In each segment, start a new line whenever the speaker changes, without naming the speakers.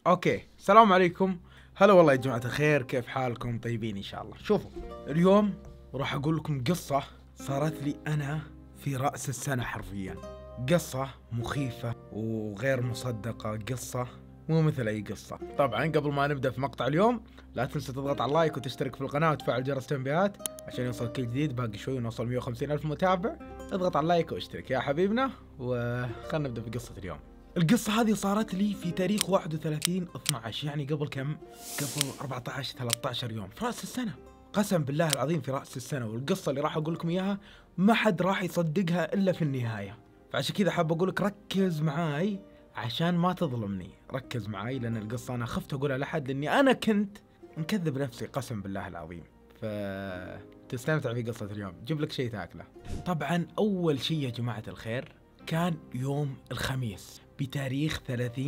اوكي، السلام عليكم. هلا والله يا جماعة الخير، كيف حالكم؟ طيبين ان شاء الله. شوفوا، اليوم راح اقول لكم قصة صارت لي انا في رأس السنة حرفيا. قصة مخيفة وغير مصدقة، قصة مو مثل اي قصة. طبعا قبل ما نبدأ في مقطع اليوم لا تنسى تضغط على اللايك وتشترك في القناة وتفعل جرس التنبيهات عشان يوصل كل جديد. باقي شوي ونوصل 150 ألف متابع. اضغط على اللايك واشترك يا حبيبنا، وخلنا نبدأ في قصة اليوم. القصة هذه صارت لي في تاريخ 31/12، يعني قبل كم؟ قبل 14-13 يوم، في رأس السنة. قسم بالله العظيم في رأس السنة. والقصة اللي راح أقول لكم إياها ما حد راح يصدقها إلا في النهاية، فعشان كذا حاب أقول لك ركز معاي عشان ما تظلمني. ركز معاي لأن القصة أنا خفت أقولها لحد لأني أنا كنت مكذب نفسي قسم بالله العظيم. تستمتع في قصة اليوم. جيب لك شيء تاكله. طبعا أول شيء يا جماعة الخير كان يوم الخميس بتاريخ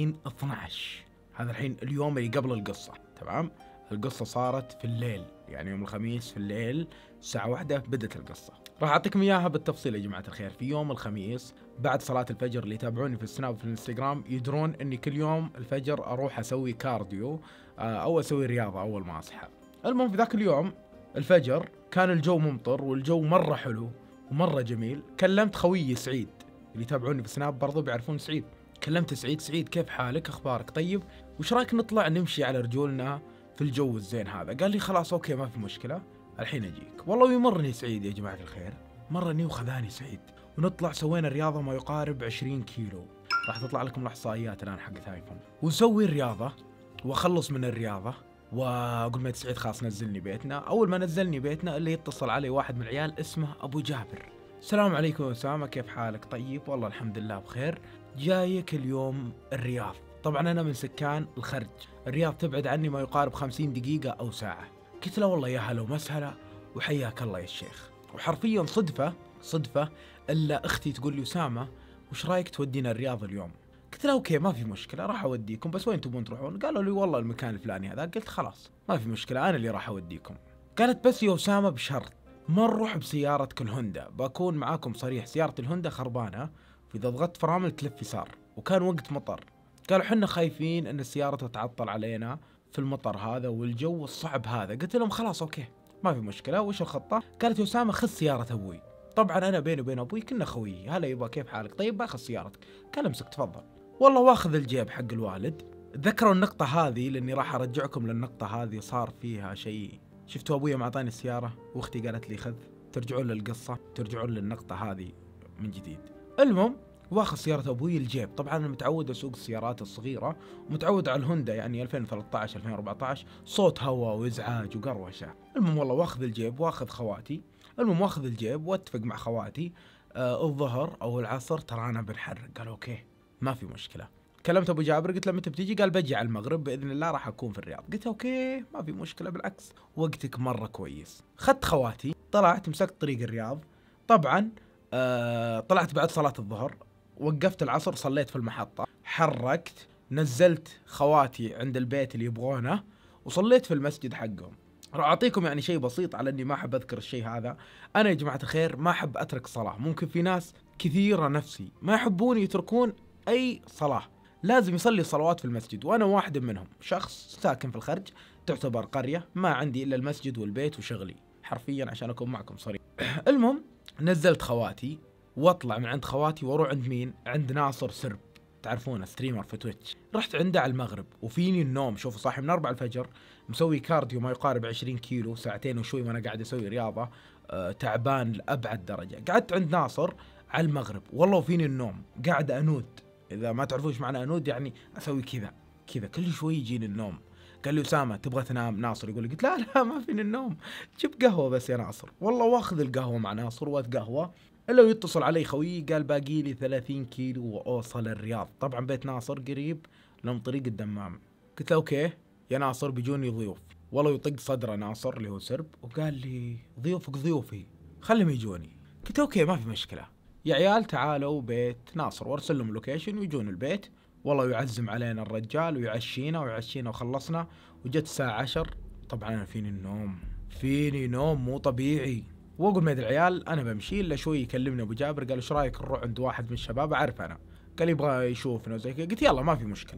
30/12. هذا الحين اليوم اللي قبل القصة، تمام؟ القصة صارت في الليل، يعني يوم الخميس في الليل الساعة 1 بدت القصة. راح أعطيكم إياها بالتفصيل يا جماعة الخير. في يوم الخميس بعد صلاة الفجر، اللي يتابعوني في السناب وفي الانستغرام يدرون أني كل يوم الفجر أروح أسوي كارديو أو أسوي رياضة أول ما أصحى. المهم في ذاك اليوم الفجر كان الجو ممطر والجو مرة حلو ومرة جميل. كلمت خويي سعيد، اللي يتابعوني في السناب برضو بيعرفون سعيد. كلمت سعيد، سعيد كيف حالك؟ اخبارك طيب؟ وش رايك نطلع نمشي على رجولنا في الجو الزين هذا؟ قال لي خلاص اوكي ما في مشكله، الحين اجيك. والله يمرني سعيد يا جماعه الخير، مرني وخذاني سعيد ونطلع. سوينا رياضه ما يقارب 20 كيلو. راح تطلع لكم الاحصائيات الان حقت ايفون. ونسوي الرياضه واخلص من الرياضه واقول ميت سعيد خلاص نزلني بيتنا. اول ما نزلني بيتنا اللي يتصل علي واحد من العيال اسمه ابو جابر. السلام عليكم أسامة، كيف حالك؟ طيب والله الحمد لله بخير. جايك اليوم الرياض. طبعا أنا من سكان الخرج، الرياض تبعد عني ما يقارب 50 دقيقة أو ساعة. قلت له والله يا هلا ومسهلا وحياك الله يا الشيخ. وحرفيا صدفة إلا أختي تقول لي أسامة وش رايك تودينا الرياض اليوم؟ قلت له اوكي ما في مشكلة راح أوديكم، بس وين تبون تروحون؟ قالوا لي والله المكان الفلاني هذا. قلت خلاص ما في مشكلة أنا اللي راح أوديكم. قالت بس يا أسامة بشرط ما نروح بسيارتك الهوندا، بكون معاكم صريح سيارة الهوندا خربانة وإذا ضغطت فرامل تلف يسار، وكان وقت مطر. قالوا حنا خايفين أن السيارة تتعطل علينا في المطر هذا والجو الصعب هذا. قلت لهم خلاص أوكي ما في مشكلة. وش الخطة؟ قالت يا أسامة خذ سيارة أبوي. طبعا أنا بيني وبين أبوي كنا خوي. هلا يبا كيف حالك؟ طيب باخذ سيارتك. قال امسك تفضل. والله واخذ الجيب حق الوالد. ذكروا النقطة هذه لأني راح أرجعكم للنقطة هذه، صار فيها شيء. شفتوا ابويا معطاني السيارة واختي قالت لي خذ. ترجعون للقصة، ترجعون للنقطة هذه من جديد. المهم واخذ سيارة ابوي الجيب. طبعا انا متعود اسوق السيارات الصغيرة ومتعود على الهوندا، يعني 2013 2014 صوت هواء وازعاج وقروشة. المهم والله واخذ الجيب واخذ خواتي. المهم واخذ الجيب واتفق مع خواتي الظهر او العصر ترانا بنحرق. قال اوكي ما في مشكلة. كلمت ابو جابر قلت له متى بتجي؟ قال بجي على المغرب باذن الله راح اكون في الرياض. قلت اوكي ما في مشكله بالعكس وقتك مره كويس. خدت خواتي طلعت مسكت طريق الرياض. طبعا طلعت بعد صلاه الظهر، وقفت العصر صليت في المحطه، حركت نزلت خواتي عند البيت اللي يبغونه وصليت في المسجد حقهم. راح اعطيكم يعني شيء بسيط على اني ما احب اذكر الشيء هذا. انا يا جماعه الخير ما احب اترك صلاه. ممكن في ناس كثيره نفسي ما يحبون يتركون اي صلاه، لازم يصلي صلوات في المسجد، وانا واحد منهم. شخص ساكن في الخرج، تعتبر قرية، ما عندي الا المسجد والبيت وشغلي حرفيا عشان اكون معكم صريح. المهم نزلت خواتي واطلع من عند خواتي واروح عند مين؟ عند ناصر سرب، تعرفونه ستريمر في تويتش. رحت عنده على المغرب وفيني النوم. شوفوا صاحي من 4 الفجر مسوي كارديو ما يقارب 20 كيلو، ساعتين وشوي وانا قاعد اسوي رياضة. تعبان لأبعد درجة. قعدت عند ناصر على المغرب والله وفيني النوم، قاعد انود. إذا ما تعرفوش معنى أنود يعني أسوي كذا كل شوي يجيني النوم. قال لي أسامة تبغى تنام؟ ناصر يقول لي. قلت لا ما فيني النوم، جيب قهوة بس يا ناصر. والله واخذ القهوة مع ناصر واتقهوى إلا ويتصل علي خويي قال باقي لي 30 كيلو وأوصل الرياض. طبعا بيت ناصر قريب لهم طريق الدمام. قلت له أوكي يا ناصر بيجوني ضيوف. والله يطق صدره ناصر اللي هو سرب وقال لي ضيوفك ضيوفي خلهم يجوني. قلت اوكي ما في مشكلة يا عيال تعالوا بيت ناصر، وارسل لهم لوكيشن ويجون البيت. والله يعزم علينا الرجال ويعشينا وخلصنا. وجت الساعة 10. طبعا انا فيني نوم مو طبيعي. واقول ميد العيال انا بمشي الا شوي يكلمني ابو جابر قال ايش رايك نروح عند واحد من الشباب اعرف انا. قال يبغى يشوفنا وزي كذا. قلت يلا ما في مشكلة.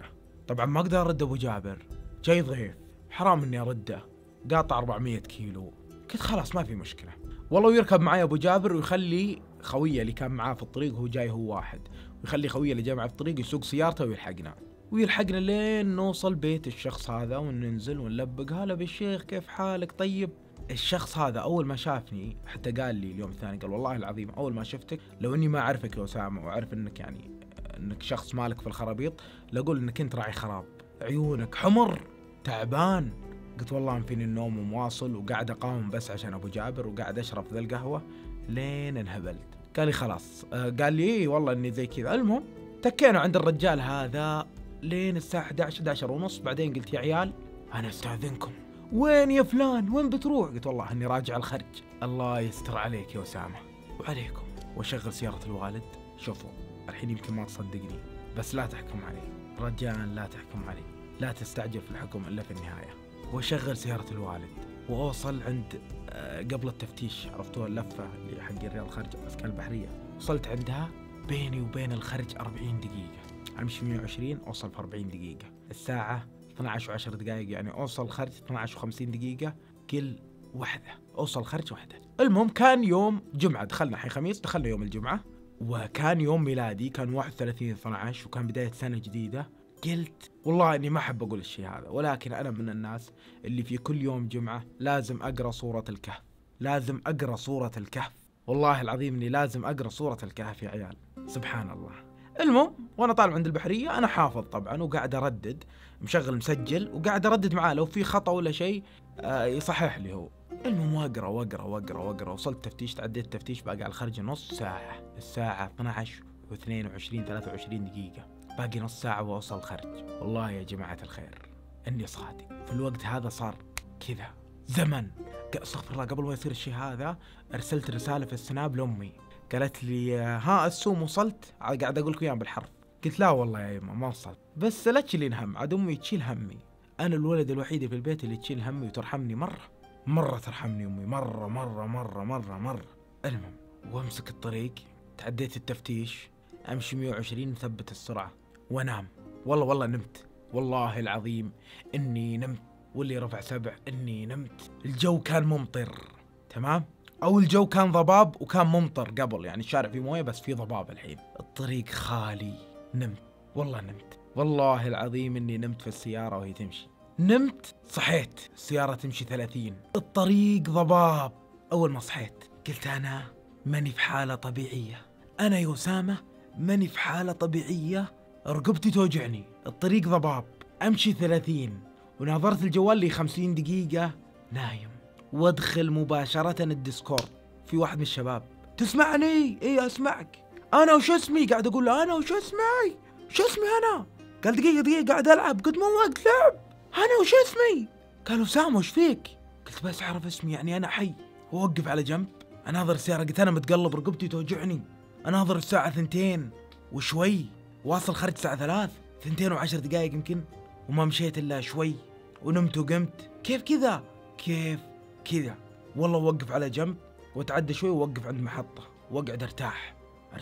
طبعا ما اقدر ارد ابو جابر، جاي ضيف، حرام اني ارده، قاطع 400 كيلو. قلت خلاص ما في مشكله، والله ويركب معي ابو جابر ويخلي خويه اللي كان معاه في الطريق، هو جاي هو واحد، ويخلي خويه اللي جاي معه في الطريق يسوق سيارته ويلحقنا لين نوصل بيت الشخص هذا، وننزل ونلبق هلا بالشيخ كيف حالك طيب. الشخص هذا اول ما شافني حتى قال لي اليوم الثاني، قال والله العظيم اول ما شفتك لو اني ما اعرفك يا اسامه واعرف انك يعني انك شخص مالك في الخرابيط لاقول انك انت راعي خراب، عيونك حمر تعبان. قلت والله ما فيني النوم ومواصل، وقاعد اقاوم بس عشان ابو جابر، وقاعد اشرب ذا القهوه لين انهبلت. قال لي خلاص، قال لي ايه والله اني زي كذا. المهم تكينا عند الرجال هذا لين الساعه 11 ونص. بعدين قلت يا عيال انا استاذنكم. وين يا فلان وين بتروح؟ قلت والله اني راجع الخرج. الله يستر عليك يا اسامه وعليكم. واشغل سياره الوالد. شوفوا الحين يمكن ما تصدقني بس لا تحكم علي رجاء، لا تحكم علي، لا تستعجل في الحكم الا في النهايه. واشغل سياره الوالد واوصل عند قبل التفتيش، عرفتوا اللفه اللي حق الرياض خارج الاسكان البحريه، وصلت عندها بيني وبين الخرج 40 دقيقه، امشي 120 اوصل في 40 دقيقه. الساعه 12 و10 دقائق، يعني اوصل خرج 12 و50 دقيقه، كل وحده اوصل خرج وحده. المهم كان يوم جمعه، دخلنا الحين خميس، دخلنا يوم الجمعه، وكان يوم ميلادي، كان 31/12 وكان بدايه سنه جديده. قلت والله اني ما احب اقول الشيء هذا، ولكن انا من الناس اللي في كل يوم جمعه لازم اقرا سوره الكهف، لازم اقرا سوره الكهف، والله العظيم اني لازم اقرا سوره الكهف يا عيال، سبحان الله. المهم وانا طالع عند البحريه انا حافظ طبعا، وقاعد اردد، مشغل مسجل وقاعد اردد معاه لو في خطا ولا شيء يصحح لي هو. المهم واقرا واقرا واقرا واقرا، وصلت تفتيش، تعديت التفتيش، باقي على الخرج نص ساعه، الساعه 12 و22 23 دقيقه، باقي نص ساعه واوصل الخرج. والله يا جماعه الخير اني صادق، في الوقت هذا صار كذا زمن. استغفر الله، قبل ما يصير الشيء هذا ارسلت رساله في السناب لامي، قالت لي ها السوم وصلت؟ قاعد اقول لك اياها بالحرف. قلت لا والله يا يما ما وصلت، بس لا تشيلين هم، عاد امي تشيل همي، انا الولد الوحيد في البيت اللي تشيل همي وترحمني مره ترحمني امي، مره مره مره مره مره. المهم وامسك الطريق، تعديت التفتيش، امشي 120 مثبت السرعه وانام. والله نمت، والله العظيم اني نمت، واللي رفع 7 اني نمت. الجو كان ممطر تمام، او الجو كان ضباب وكان ممطر قبل، يعني الشارع فيه مويه بس فيه ضباب. الحين الطريق خالي، نمت، والله نمت، والله العظيم اني نمت في السياره وهي تمشي، نمت صحيت السياره تمشي 30، الطريق ضباب. اول ما صحيت قلت انا ماني في حاله طبيعيه، انا يا اسامه ماني في حاله طبيعيه، رقبتي توجعني، الطريق ضباب، امشي 30، وناظرت الجوال لي 50 دقيقه نايم. وادخل مباشرة الديسكورد، في واحد من الشباب تسمعني؟ ايه اسمعك، انا وش اسمي؟ قاعد اقول له انا وش اسمي؟ شو اسمي انا؟ قال دقيقة قاعد العب. قلت مو وقت لعب، انا وش اسمي؟ قال اسامة وش فيك؟ قلت بس اعرف اسمي يعني انا حي. ووقف على جنب، اناظر السيارة، قلت انا متقلب رقبتي توجعني، اناظر الساعة 2 وشوي، واصل خرج الساعة 3، 2 و10 دقائق يمكن، وما مشيت الا شوي، ونمت وقمت. كيف كذا؟ كيف كذا؟ والله وقف على جنب وتعدى شوي، ووقف عند محطة واقعد ارتاح.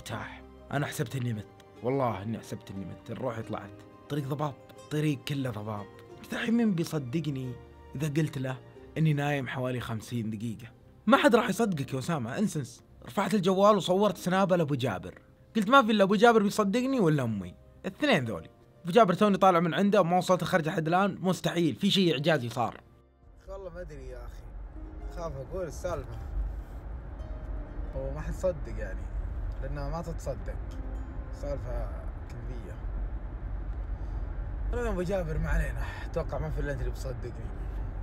انا حسبت اني مت، والله اني حسبت اني مت. الروح طلعت، طريق ضباب، طريق كله ضباب. الحين مين بيصدقني اذا قلت له اني نايم حوالي 50 دقيقة؟ ما حد راح يصدقك يا اسامة، انسنس. رفعت الجوال وصورت سنابه لابو جابر، قلت ما في الا ابو جابر بيصدقني ولا امي، الاثنين ذولي. ابو جابر توني طالع من عنده وما وصلت الخرج لحد الان، مستحيل في شيء اعجازي صار.
والله ما ادري يا اخي، خاف اقول السالفه وما حد صدق يعني، لانها ما تتصدق، سالفه كذبيه. المهم ابو جابر ما علينا، اتوقع ما في الا انت اللي بتصدقني.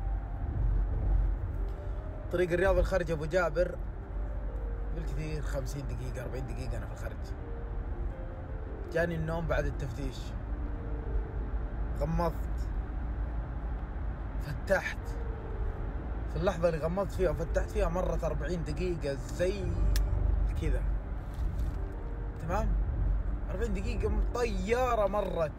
طريق الرياض الخرج ابو جابر بالكثير 50 دقيقه 40 دقيقه انا في الخرج. جاني النوم بعد التفتيش، غمضت، فتحت، في اللحظة اللي غمضت فيها وفتحت فيها مرت 40 دقيقة زي كذا، تمام؟ 40 دقيقة طيارة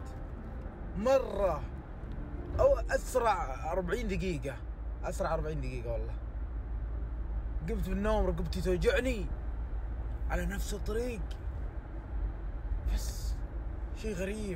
مرة، أو أسرع 40 دقيقة، أسرع 40 دقيقة والله. قمت من النوم رقبتي توجعني على نفس الطريق، بس شيء غريب.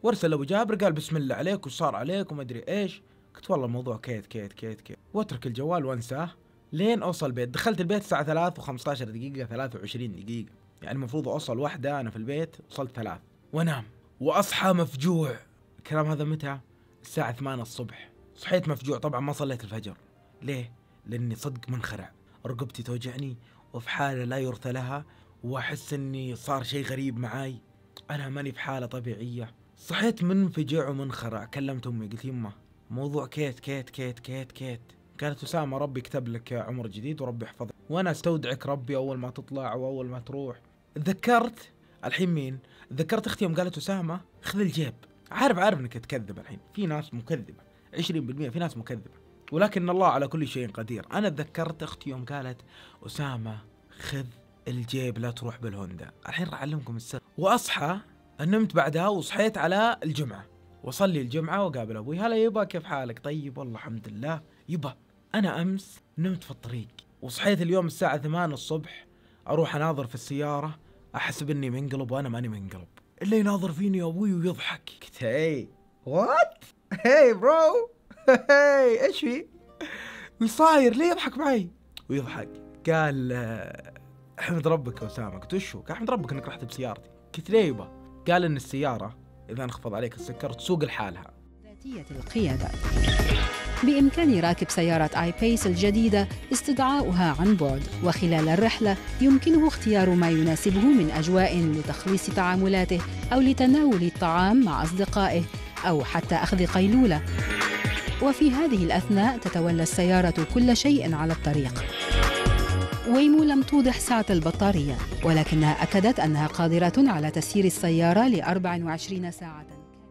وارسل ابو جابر قال بسم الله عليك وش صار عليك وما ادري ايش. قلت والله الموضوع كيت واترك الجوال وانساه لين اوصل البيت. دخلت البيت الساعه 3 و15 دقيقه 23 دقيقه، يعني المفروض اوصل واحدة انا في البيت، وصلت 3 وانام واصحى مفجوع. الكلام هذا متى؟ الساعه 8 الصبح. صحيت مفجوع طبعا، ما صليت الفجر. ليه؟ لاني صدق منخرع، رقبتي توجعني وفي حاله لا يرثى لها، واحس اني صار شيء غريب معاي، انا ماني في حاله طبيعيه. صحيت منفجع ومنخرع. كلمت امي قلت يمه موضوع كيت. قالت أسامة ربي كتب لك عمر جديد وربي يحفظك، وانا استودعك ربي اول ما تطلع واول ما تروح. تذكرت الحين مين؟ تذكرت اختي يوم قالت أسامة خذ الجيب. عارف انك تكذب. الحين في ناس مكذبة 20%، في ناس مكذبة، ولكن الله على كل شيء قدير. انا تذكرت اختي يوم قالت أسامة خذ الجيب لا تروح بالهوندا. الحين راح اعلمكم السر. واصحى، نمت بعدها وصحيت على الجمعة، وصلي الجمعة وقابل ابوي. هلا يبا كيف حالك؟ طيب والله الحمد لله. يبا انا امس نمت في الطريق وصحيت اليوم الساعة 8 الصبح، اروح اناظر في السيارة احسب اني منقلب وانا ماني منقلب. اللي يناظر فيني يا ابوي ويضحك. قلت هاي وات هاي برو هاي ايش في؟ وش صاير؟ ليه يضحك معي؟ ويضحك. قال احمد ربك يا أسامة. قلت وشو؟ قال احمد ربك انك رحت بسيارتي. قلت ليه يبا؟ قال ان السيارة اذا انخفض عليك السكر تسوق لحالها.
ذاتية القيادة. بإمكان راكب سيارة آي بيس الجديدة استدعاؤها عن بعد، وخلال الرحلة يمكنه اختيار ما يناسبه من أجواء لتخليص تعاملاته أو لتناول الطعام مع أصدقائه أو حتى أخذ قيلولة. وفي هذه الأثناء تتولى السيارة كل شيء على الطريق. ويمو لم توضح سعة البطارية، ولكنها أكدت أنها قادرة على تسيير السيارة ل24 ساعة.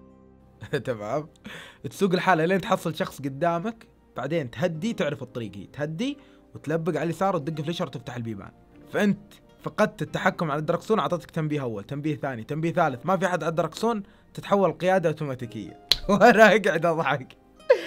تمام. تسوق الحالة لين تحصل شخص قدامك، بعدين تهدي، تعرف الطريق هي تهدي وتلبق على اليسار وتدق فليشر وتفتح البيبان. فأنت فقدت التحكم على الدركسون. أعطتك تنبيه أول، تنبيه ثاني، تنبيه ثالث، ما في أحد على الدركسون، تتحول القيادة أوتوماتيكية. وأنا أقعد أضحك.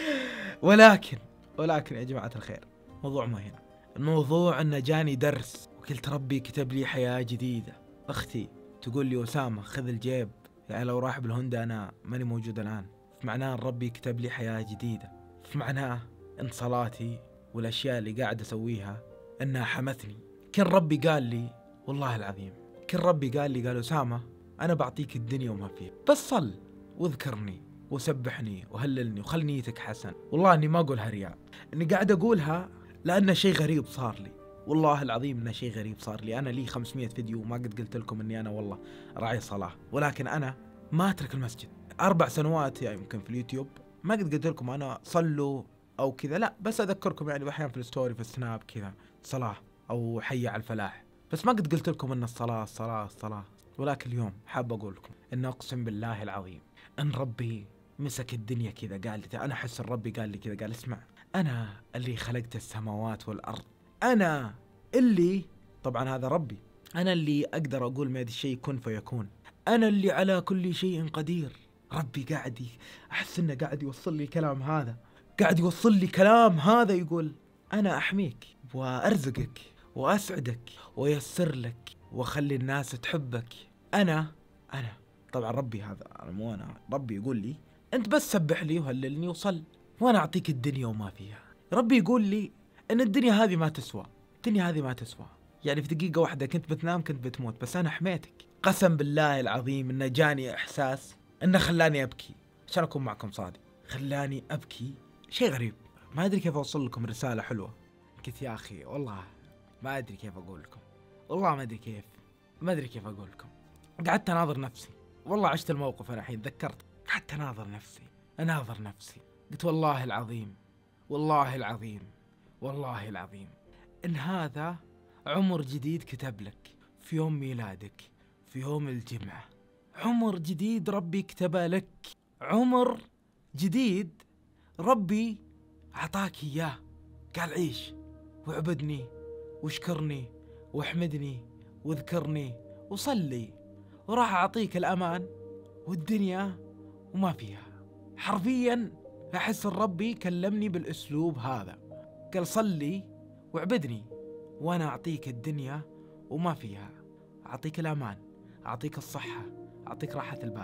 ولكن يا جماعة الخير، موضوع ما هنا. الموضوع أنه جاني درس وقلت ربي كتب لي حياة جديدة. أختي تقول لي أسامة خذ الجيب، يعني لو راح بالهوندا أنا ماني موجود الآن، فمعناه ربي كتب لي حياة جديدة، فمعناه إن صلاتي والأشياء اللي قاعد أسويها إنها حمتني. كل ربي قال لي والله العظيم، كل ربي قال لي قال أسامة أنا بعطيك الدنيا وما فيها، بس صل واذكرني وسبحني وهللني وخل نيتك حسن. والله إني ما أقولها رياء، إني قاعد أقولها لأن شيء غريب صار لي. والله العظيم إنه شيء غريب صار لي. أنا لي 500 فيديو ما قد قلت لكم إني أنا والله راعي صلاة، ولكن أنا ما أترك المسجد. 4 سنوات يعني يمكن في اليوتيوب ما قد قلت لكم أنا صلوا أو كذا، لا، بس أذكركم يعني أحيانا في الستوري في السناب كذا صلاة أو حي على الفلاح، بس ما قد قلت لكم إن الصلاة. ولكن اليوم حاب أقول لكم إن أقسم بالله العظيم إن ربي مسك الدنيا كذا قال لي، أنا أحس ربي قال لي كذا، قال اسمع أنا اللي خلقت السماوات والأرض، أنا اللي طبعا هذا ربي، أنا اللي أقدر أقول ما هذا الشيء كن فيكون، أنا اللي على كل شيء قدير. ربي قاعد أحس إنه قاعد يوصل لي الكلام هذا، قاعد يوصل لي كلام هذا يقول أنا أحميك وأرزقك وأسعدك ويسر لك وخلي الناس تحبك. أنا طبعا ربي هذا مو أنا، ربي يقول لي أنت بس سبح لي وهللني وصل وأنا أعطيك الدنيا وما فيها. ربي يقول لي أن الدنيا هذه ما تسوى، الدنيا هذه ما تسوى، يعني في دقيقة واحدة كنت بتنام كنت بتموت، بس أنا حميتك. قسم بالله العظيم إنه جاني إحساس إنه خلاني أبكي، عشان أكون معكم صادق، خلاني أبكي. شيء غريب، ما أدري كيف أوصل لكم رسالة حلوة. قلت يا أخي والله ما أدري كيف أقول لكم، والله ما أدري كيف أقول لكم. قعدت أناظر نفسي، والله عشت الموقف. أنا الحين ذكرت، قعدت أناظر نفسي، قلت والله العظيم إن هذا عمر جديد كتب لك في يوم ميلادك، في يوم الجمعة. عمر جديد ربي كتبه لك، عمر جديد ربي عطاك إياه. قال عيش واعبدني واشكرني واحمدني واذكرني وصلي، وراح أعطيك الأمان والدنيا وما فيها. حرفيا أحس ربي كلمني بالأسلوب هذا، قال صلي واعبدني وأنا أعطيك الدنيا وما فيها، أعطيك الأمان، أعطيك الصحة، أعطيك راحة البال،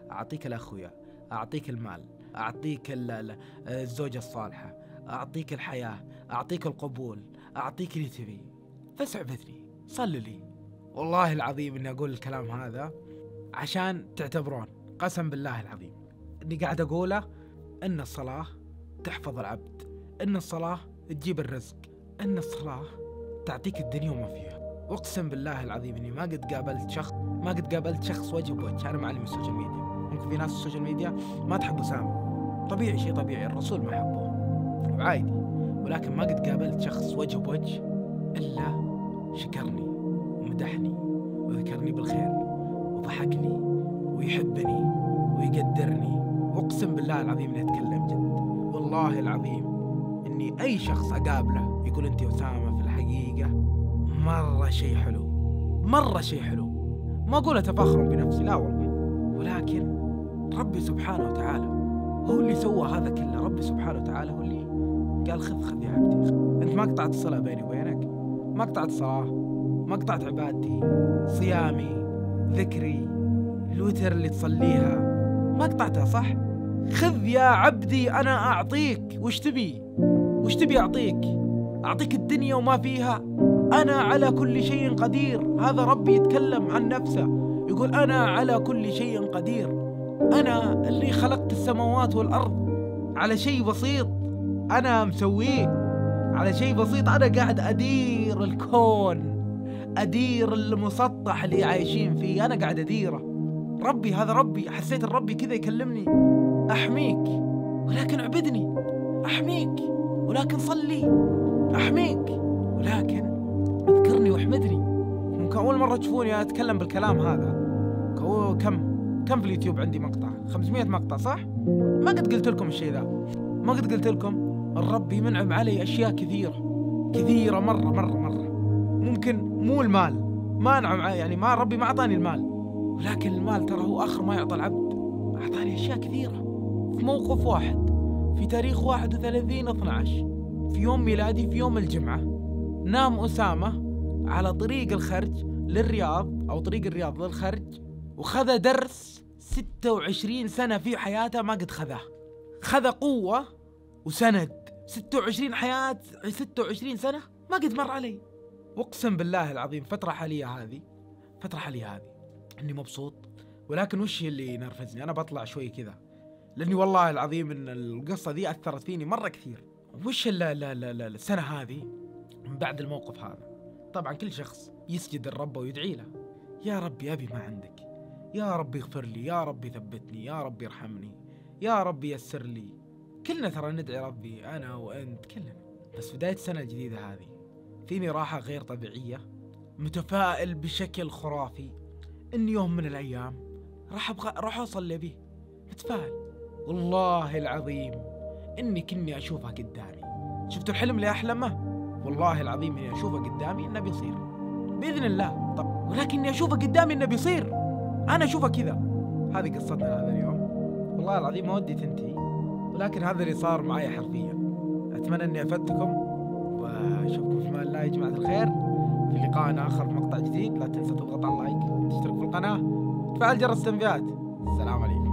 أعطيك الأخويا، أعطيك المال، أعطيك الزوجة الصالحة، أعطيك الحياة، أعطيك القبول، أعطيك اللي تبي، بس اعبدني، صل لي. والله العظيم إني أقول الكلام هذا عشان تعتبرون، قسم بالله العظيم إني قاعد أقوله، إن الصلاة تحفظ العبد، إن الصلاة تجيب الرزق، إن الصلاة تعطيك الدنيا وما فيها. أقسم بالله العظيم إني ما قد قابلت شخص وجه بوجه. أنا معلم السوشيال ميديا، ممكن في ناس السوشيال ميديا ما تحب أسامة، طبيعي، شيء طبيعي، الرسول ما حبه وعادي، ولكن ما قد قابلت شخص وجه بوجه إلا شكرني ومدحني وذكرني بالخير وضحك لي ويحبني ويقدرني. أقسم بالله العظيم إني أتكلم جد، والله العظيم إني أي شخص أقابله يقول أنت أسامة في الحقيقة مرة شيء حلو، مرة شيء حلو. ما أقول أتفاخر بنفسي، لا والله، ولكن ربي سبحانه وتعالى هو اللي سوى هذا كله. ربي سبحانه وتعالى هو اللي قال خذ يا عبدي. أنت ما قطعت الصلاة بيني وبينك، ما قطعت صلاة، ما قطعت عبادتي، صيامي، ذكري، الوتر اللي تصليها، ما قطعتها، صح؟ خذ يا عبدي أنا أعطيك. وش تبي أعطيك الدنيا وما فيها. أنا على كل شيء قدير. هذا ربي يتكلم عن نفسه، يقول أنا على كل شيء قدير. أنا اللي خلقت السماوات والأرض على شيء بسيط، أنا مسويه على شيء بسيط. أنا قاعد أدير الكون، أدير المسطح اللي عايشين فيه، أنا قاعد أديره. ربي، هذا ربي. حسيت الربي كذا يكلمني، أحميك ولكن اعبدني، أحميك ولكن صلي، أحميك ولكن اذكرني واحمدني. ممكن أول مرة تشوفوني أتكلم بالكلام هذا. كم في اليوتيوب عندي مقطع؟ 500 مقطع، صح؟ ما قد قلت لكم الشيء ذا، ما قد قلت لكم الربي منعم علي أشياء كثيرة مرة. ممكن مو المال، ما نعم يعني، ما ربي ما أعطاني المال، ولكن المال ترى هو آخر ما يعطى العبد. أعطاني أشياء كثيرة في موقف واحد، في تاريخ 31/12، في يوم ميلادي، في يوم الجمعة. نام أسامة على طريق الخرج للرياض، أو طريق الرياض للخرج، وخذ درس 26 سنة في حياته ما قد خذ قوة وسند. 26 سنة ما قد مر علي. واقسم بالله العظيم فترة حالية هذه اني مبسوط، ولكن وش اللي ينرفزني؟ انا بطلع شوي كذا لاني والله العظيم ان القصة ذي اثرت فيني مرة كثير. وش السنة هذه من بعد الموقف هذا؟ طبعا كل شخص يسجد الرب ويدعي له، يا ربي ابي ما عندك، يا ربي اغفر لي، يا ربي ثبتني، يا ربي ارحمني، يا ربي يسر لي. كلنا ترى ندعي ربي، انا وانت كلنا. بس بداية السنة الجديدة هذه فيني راحة غير طبيعية، متفائل بشكل خرافي إن يوم من الأيام راح أوصل به، متفائل والله العظيم كني أشوفها قدامي. شفتوا الحلم اللي أحلمه؟ والله العظيم إني أشوفه قدامي إنه بيصير بإذن الله. طب ولكني أشوفه قدامي إنه بيصير، أنا أشوفه كذا. هذه قصتنا هذا اليوم، والله العظيم ما ودي تنتهي، ولكن هذا اللي صار معي حرفيا. أتمنى إني أفدتكم، وأشوفكم في أمان الله يا جماعة الخير في لقاء آخر في مقطع جديد. لا تنسى تضغط على اللايك، تشترك في القناة، تفعل جرس التنبيهات. السلام عليكم.